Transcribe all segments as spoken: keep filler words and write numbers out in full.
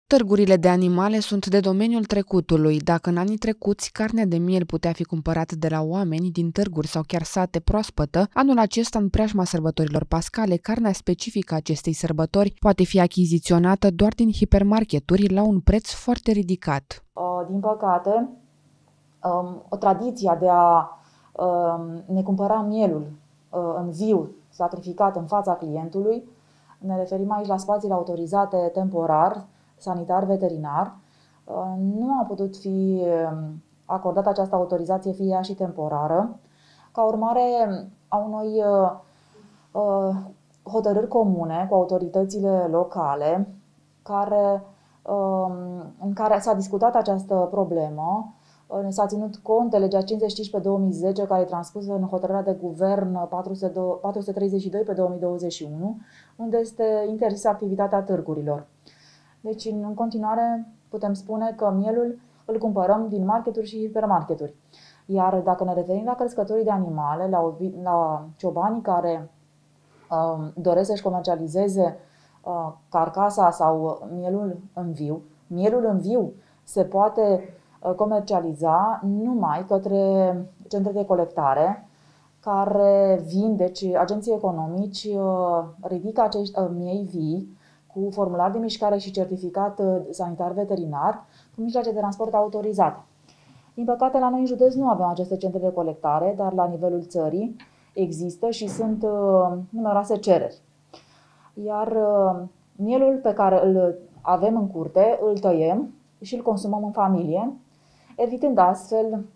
Târgurile de animale sunt de domeniul trecutului. Dacă în anii trecuți carnea de miel putea fi cumpărată de la oameni din târguri sau chiar sate proaspătă, anul acesta, în preajma sărbătorilor pascale, carnea specifică acestei sărbători poate fi achiziționată doar din hipermarketuri la un preț foarte ridicat. Din păcate, o tradiție de a ne cumpăra mielul în viu, sacrificat în fața clientului, ne referim aici la spațiile autorizate temporar, sanitar-veterinar, nu a putut fi acordată această autorizație, fie ea și temporară, ca urmare a unui hotărâri comune cu autoritățile locale, care, în care s-a discutat această problemă. S-a ținut cont de legea cincizeci și cinci pe două mii zece, care e transpusă în hotărârea de guvern patru sute treizeci și doi pe două mii douăzeci și unu, unde este interzisă activitatea târgurilor. Deci, în continuare, putem spune că mielul îl cumpărăm din marketuri și hipermarketuri. Iar dacă ne referim la crescătorii de animale, la, la ciobanii care uh, doresc să-și comercializeze uh, carcasa sau mielul în viu, mielul în viu se poate uh, comercializa numai către centre de colectare, care vin, deci agenții economici uh, ridică acești uh, miei vii cu formular de mișcare și certificat sanitar-veterinar, cu mijloace de transport autorizate. Din păcate, la noi în județ nu avem aceste centre de colectare, dar la nivelul țării există și sunt uh, numeroase cereri. Iar uh, mielul pe care îl avem în curte, îl tăiem și îl consumăm în familie, evitând astfel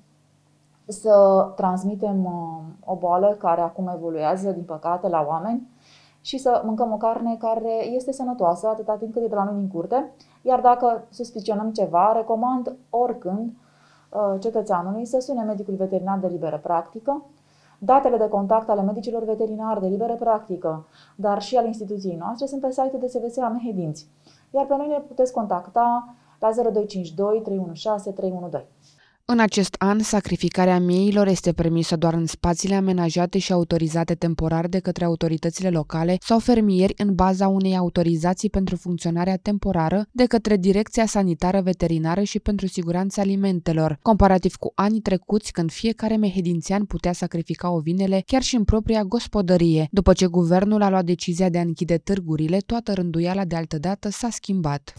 să transmitem uh, o boală care acum evoluează, din păcate, la oameni, și să mâncăm o carne care este sănătoasă atâta timp cât e de la noi din curte. Iar dacă suspicionăm ceva, recomand oricând cetățeanului să sune medicul veterinar de liberă practică. Datele de contact ale medicilor veterinari de liberă practică, dar și ale instituției noastre, sunt pe site-ul de S V S a Mehedinți. Iar pe noi ne puteți contacta la zero doi cinci doi trei unu șase trei unu doi. În acest an, sacrificarea mieilor este permisă doar în spațiile amenajate și autorizate temporar de către autoritățile locale sau fermieri în baza unei autorizații pentru funcționarea temporară de către Direcția Sanitară Veterinară și pentru Siguranța Alimentelor, comparativ cu anii trecuți, când fiecare mehedințean putea sacrifica ovinele chiar și în propria gospodărie. După ce guvernul a luat decizia de a închide târgurile, toată rânduiala de altădată s-a schimbat.